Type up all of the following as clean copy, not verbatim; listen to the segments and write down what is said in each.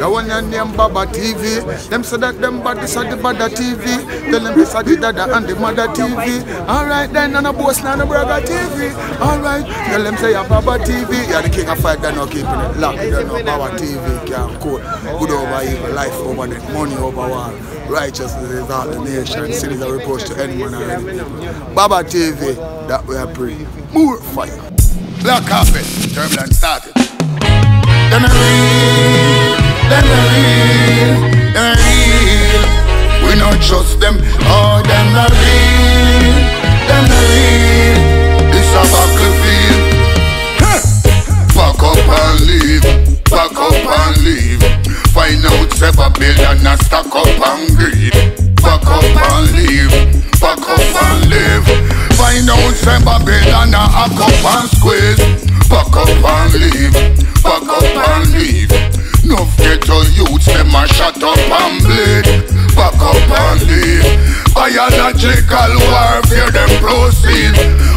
The one your name Baba TV. Them say that them bad, this are the Bada TV. Tell them this are the Dada and the Mother TV. Alright then, and a boss and a brother TV. Alright, tell them say you're Baba TV. You're the king of fight, they're not keeping it locked. They're not Baba TV, can't quote. Good over evil, life over death, money over war. Righteousness is all the nation. Sin is a reproach to any man already. Baba TV, that we are praying. More fire. Black carpet, turbulence started. Them a real, them a real, them a real. We not trust them, oh them a real, them a real. This a battlefield. Back up and leave, back up and leave. Find out several billion and stack up and greed. Back up and leave, back up and leave. Find out several billion and hack up and squeeze. Back up and leave, back up and leave. No ghetto youths, them a shut up and bleed. Back up and leave. Biological warfare, them proceed.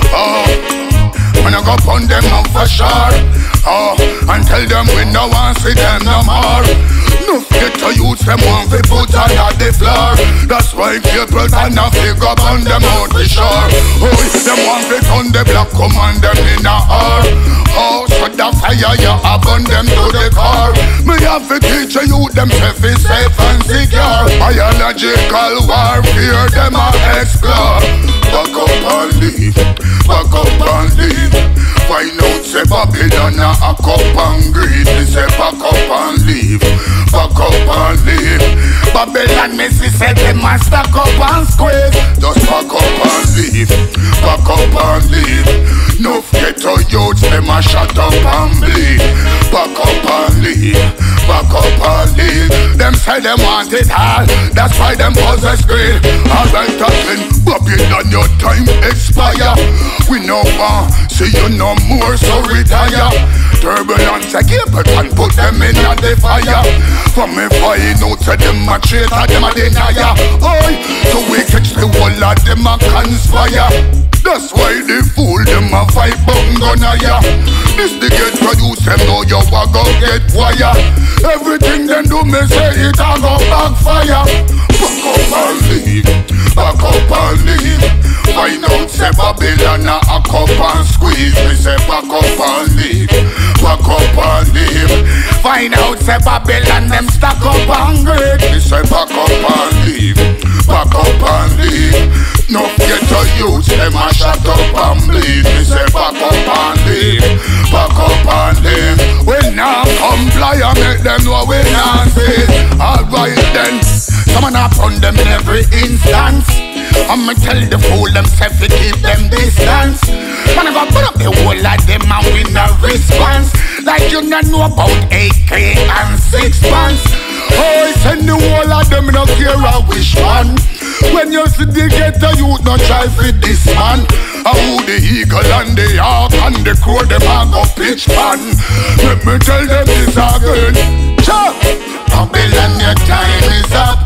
Oh, when I go upon them up for sure. Oh, and tell them we no want see them no more. No ghetto youths, them want to put under the floor. That's why Capleton a figure on them out the shore. Oh, them want to turn the Blak, come on them in a hour. Oh, so the fire you have on them to the car. Me have to teach you them safe is safe and secure. Biological warfare, them a explore. Back up and leave, back up and leave. Find out say Babylon a cup and greed. Me say back up and leave, back up and leave. Babylon me see say them a stack up and squeeze. Just back up and leave, back up and leave. No ghetto youths, them a shut up and bleed. Back up and leave, back up and leave. Them say them want it all, that's why them possess greed. Alright again, Babylon your time expire. We no want see you no more, so retire. Turbulence a Capleton, put them in the fire. From me find out to them a traitor, them a denier. Oi, so we catch the whole of them a conspire. That's why they fool them a fight bung gun ya. This the ghetto youth, them know you a go get wire. Everything them do me say it a go backfire. Back up and leave, back up and leave. Find out say Babylon a cup and squeeze. Me say back up and leave, back up and leave. Find out say Babylon them stack up and greed. Me say back up and leave, back up and leave. No ghetto youths, them a shut up and bleed. Me say back up and leave, back up and leave. We now comply and make them know we not see. Alright then, someone upon them in every instance. I'ma tell the fool themself to keep them distance. Man, I go put up the whole of them and we no response. Like you not know about AK and 6 months. Oh, send the whole of them, no care a which one. When you see the ghetto youth, no try for this man. How the eagle and the hawk and the crow, them a go pitch pan. Let me tell them this again. Chop! Babylon, your time is up.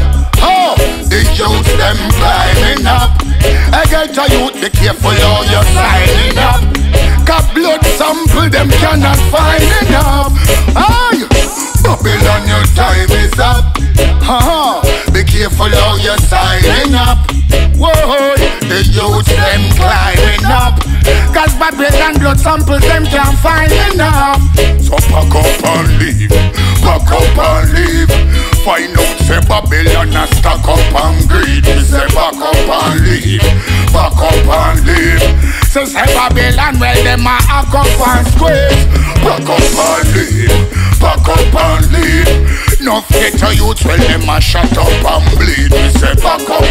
Oh, the youths them climbing up. I get a youth, be careful how you're signing up. Got blood sample, them cannot find enough. Aye, Babylon, your time is up. Be careful how you're signing up. Whoa, the youths them climbing up. Cause Babylon blood samples them can't find enough. So pack up and leave, pack up and leave. Find out say Babylon a stack up and greed. Me say back up and leave, back up and leave. So say Babylon well them a hack up and squeeze. Back up and leave, back up and leave. No ghetto youths well them a shut up and bleed. Me say back up